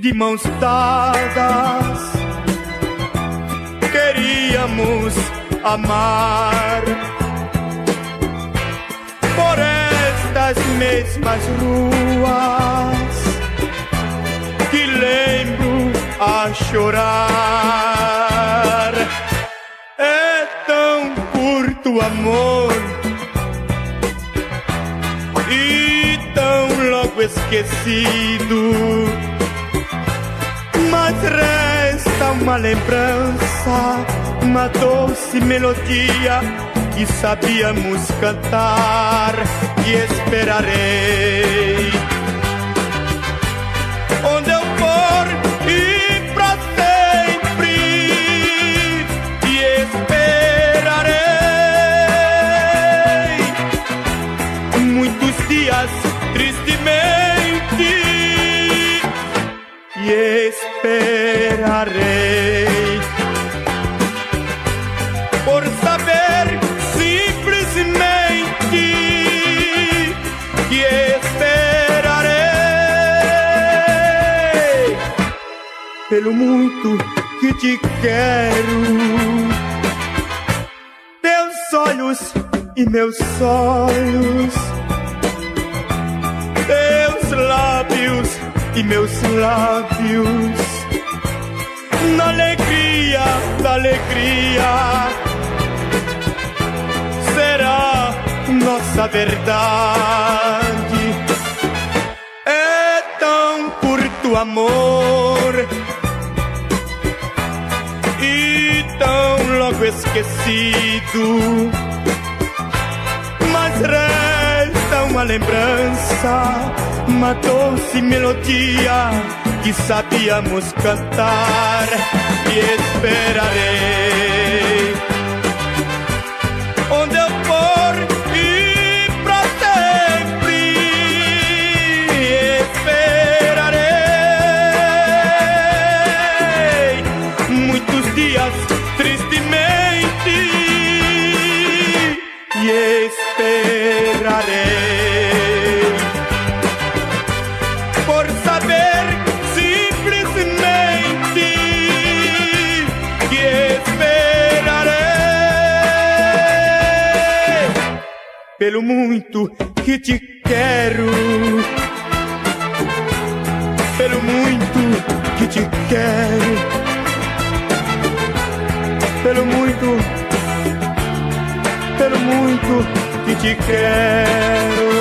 de mãos dadas, queríamos amar por estas mesmas ruas que lembro a chorar. É tão curto o amor e tão logo esquecido, mas resta uma lembrança, uma doce melodia que sabíamos cantar. E esperarei onde eu for e pra sempre, e esperarei muitos dias tristemente, e esperarei por saber simplesmente que esperarei pelo muito que te quero. Teus olhos e meus olhos, teus lábios e meus lábios, na alegria da alegria será nossa verdade. É tão curto o amor e tão logo esquecido, mas resta uma lembrança, uma doce melodia que sabíamos cantar. E esperarei onde eu for e pra sempre, esperarei muitos dias tristemente, e esperarei por saber simplesmente que esperarei pelo muito que te quero, pelo muito que te quero, pelo muito que te quero.